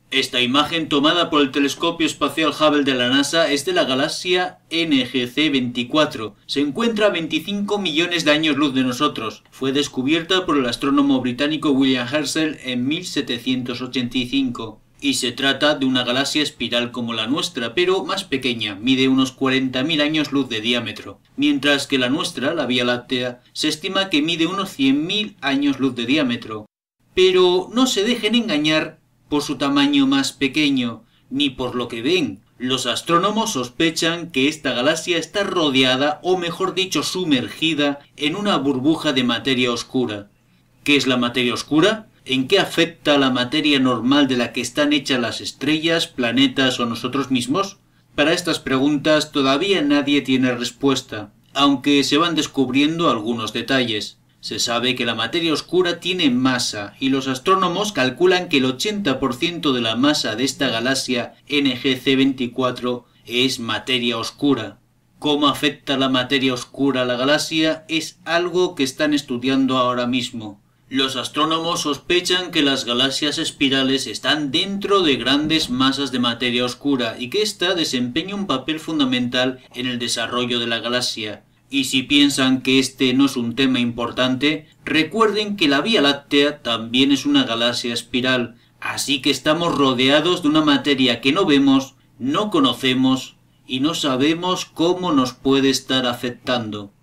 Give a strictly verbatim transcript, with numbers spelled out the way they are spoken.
Esta imagen tomada por el telescopio espacial Hubble de la NASA es de la galaxia N G C veinticuatro. Se encuentra a veinticinco millones de años luz de nosotros. Fue descubierta por el astrónomo británico William Herschel en mil setecientos ochenta y cinco. Y se trata de una galaxia espiral como la nuestra, pero más pequeña, mide unos cuarenta mil años luz de diámetro, mientras que la nuestra, la Vía Láctea, se estima que mide unos cien mil años luz de diámetro. Pero no se dejen engañar por su tamaño más pequeño, ni por lo que ven. Los astrónomos sospechan que esta galaxia está rodeada, o mejor dicho sumergida, en una burbuja de materia oscura. ¿Qué es la materia oscura? ¿En qué afecta a la materia normal de la que están hechas las estrellas, planetas o nosotros mismos? Para estas preguntas todavía nadie tiene respuesta, aunque se van descubriendo algunos detalles. Se sabe que la materia oscura tiene masa, y los astrónomos calculan que el ochenta por ciento de la masa de esta galaxia N G C veinticuatro es materia oscura. ¿Cómo afecta la materia oscura a la galaxia? Es algo que están estudiando ahora mismo. Los astrónomos sospechan que las galaxias espirales están dentro de grandes masas de materia oscura y que ésta desempeña un papel fundamental en el desarrollo de la galaxia. Y si piensan que este no es un tema importante, recuerden que la Vía Láctea también es una galaxia espiral, así que estamos rodeados de una materia que no vemos, no conocemos y no sabemos cómo nos puede estar afectando.